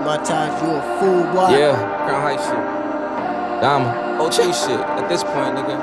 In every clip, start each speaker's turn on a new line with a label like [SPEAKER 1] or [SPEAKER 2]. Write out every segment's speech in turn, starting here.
[SPEAKER 1] Montage, you a fool, boy.
[SPEAKER 2] Yeah, ground hype shit. Diamond, OG shit at this point, nigga.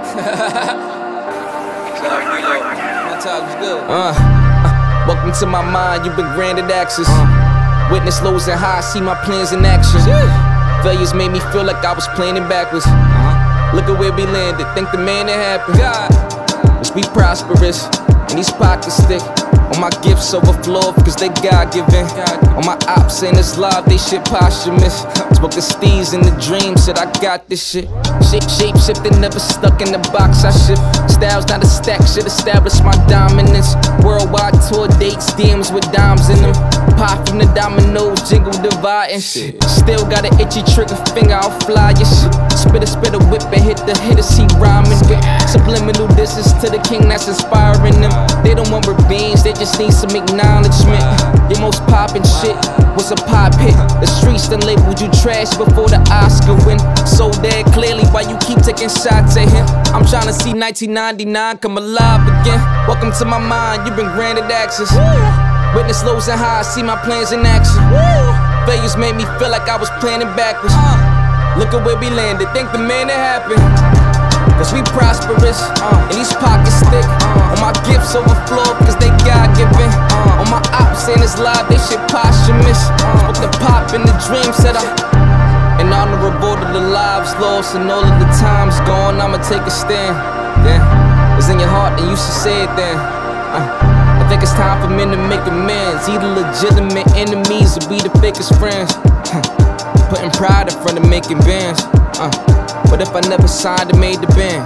[SPEAKER 2] Montage was good. Welcome to my mind, you've been granted access. Witness lows and highs, see my plans in action. Failures made me feel like I was planning backwards. Look at where we landed, think the man that happened. Let's be prosperous, and these pockets thick. All my gifts overflow, cause they God-given. All my ops ain't this live, they shit posthumous. Spoke to Steez in the dream, said I got this shit. Shape shifting, never stuck in the box, I shift. Styles not a stack, shit establish my dominance. Worldwide tour dates, DMs with dimes in them. Pop from the dominoes, jingle dividing shit. Still got an itchy trigger finger, I'll fly your shit. Spit a whip and hit the hitter, see rhyming with subliminal distance to the king that's inspiring them. They don't want beans, they just need some acknowledgement. Your most poppin' shit was a pop hit. The streets done labeled you trash before the Oscar win. So dead clearly why you keep taking shots at him. I'm tryna see 1999 come alive again. Welcome to my mind, you've been granted access. Witness lows and highs, see my plans in action. Failures made me feel like I was planning backwards. Look at where we landed, think the man that happened. Cause we prosperous, and these pockets thick. All my gifts overflow, cause they God-given. All my ops ain't this live, they shit posthumous. Spoke the pop in the dream, said in honorable to the lives lost and all of the times gone, I'ma take a stand. Yeah, it's in your heart, and you should say it then. I think it's time for men to make amends. Either legitimate enemies or be the fakest friends. Putting pride in front of making bands. But if I never signed and made the band,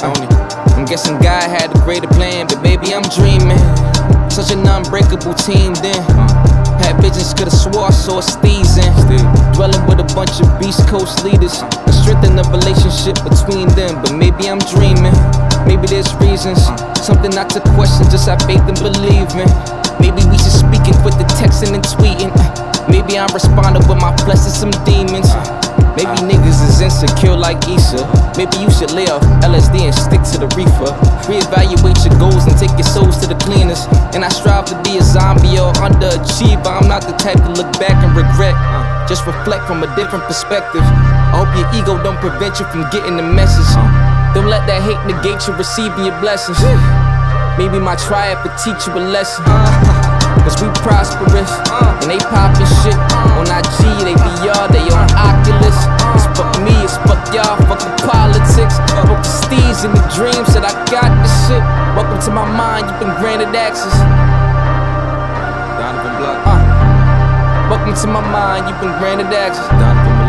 [SPEAKER 2] I'm guessing God had a greater plan. But baby, I'm dreaming. Such an unbreakable team then. Had visions, could've swore I saw Steez in. Dwelling with a bunch of Beast Coast leaders and strengthen the relationship between them. But maybe I'm dreaming. Maybe there's reasons. Something not to question, just have faith and believe in. Maybe we should speak and quit the texting and tweeting. Maybe I'm responding with my flesh to some demons. Maybe niggas is insecure like Issa. Maybe you should lay off LSD and stick to the reefer. Reevaluate your goals and take your souls to the cleaners. And I strive to be a zombie or underachiever. I'm not the type to look back and regret. Just reflect from a different perspective. I hope your ego don't prevent you from getting the message. Don't let that hate negate you receiving your blessings. Maybe my triumph will teach you a lesson. Cause we prosperous, and they poppin' shit on IG, they VR, they on Oculus. It's fuck me, it's fuck y'all, fuck the politics. Fuck the Steez in the dream, said I got this shit. Welcome to my mind, you've been granted access. Welcome to my mind, you've been granted access.